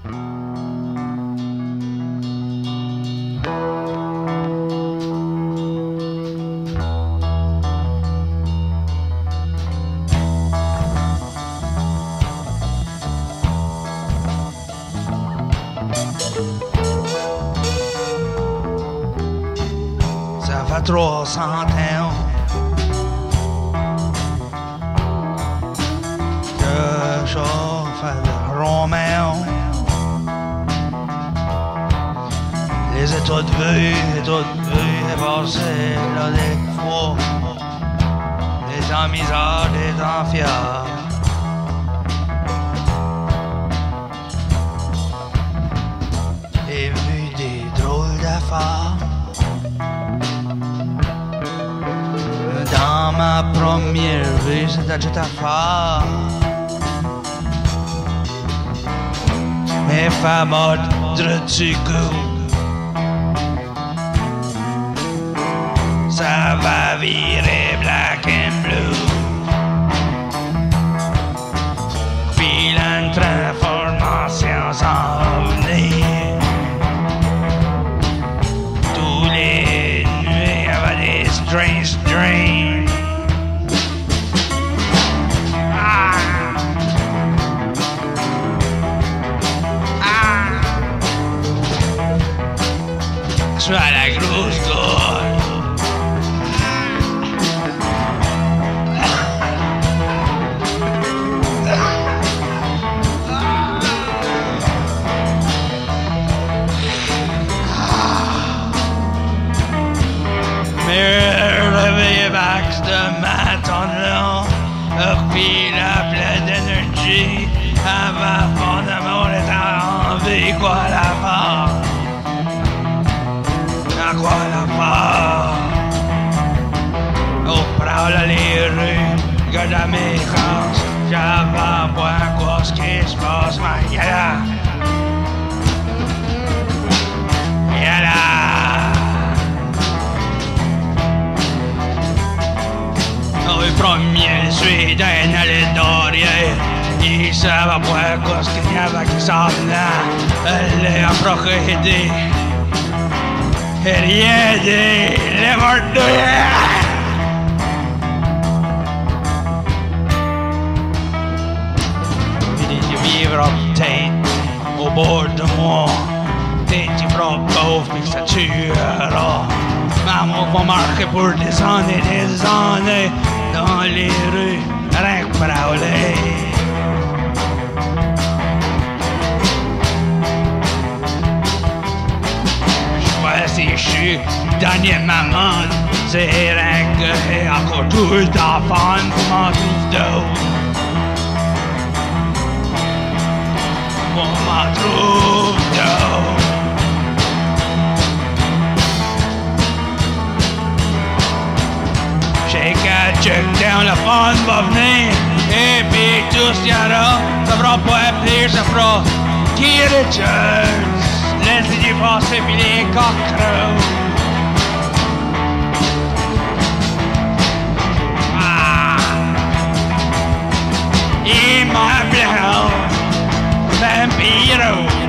Ça fait 300 ans que je fais le roman. Les états de vue est passé là des fois. Des temps misères, des temps fiers. J'ai vu des drôles d'affaires. Dans ma première vie, c'était juste à faire. Mes femmes du coup. Ça va virer black and blue. Puis une transformation s'en venir. Tous les nuits avec des strange dreams. Je suis à la grosse gueule. Réveillé back ce matin-là, puis la pleine d'énergie, avant mon amour est en vie, quoi la part? À quoi la part? Oh, prends les rues, garde à mes chances, j'avais pas quoi ce qui se passe, ma yala. Yala. Le premier suis d'un allée d'Orient. Il savait pas quoi ce qu'il y avait qui s'en venait. Elle est approchée. Et rien dit, les morts de il dit de vivre peut-être au bord de moi. Peut-être qu'il fera pauvre mais que ça tuera. Maman va marcher pour des années. Dans les rues, rien que brûler. Je vois si je suis dernier maman, c'est rien que encore tout d'enfants pour m'en trouve d'autres. On m'en trouve d'autres. Check down, le fun va venir. Et puis tout ce qu'il y aura, ça fera pas appeler, ça fera tirer de jeunes. Laissez du passer puis les cockroaches. Il m'appelle Vampiro.